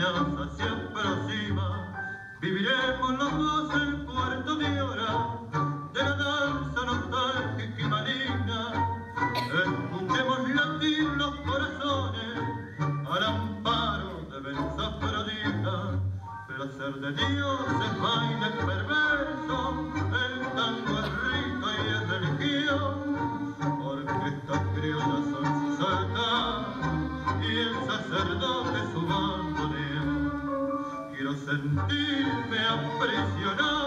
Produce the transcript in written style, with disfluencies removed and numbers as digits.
amenaza se aproxima, viviremos los dos el cuarto de hora de la danza nostálgica y maligna. Escuchemos latir los corazones al amparo de belleza afrodita. Placer de dioses, baile perverso, el tango es rico y es religión, porque estas criollas son sus altares y el sacerdote su bandoneón. Quiero sentirme aprisionado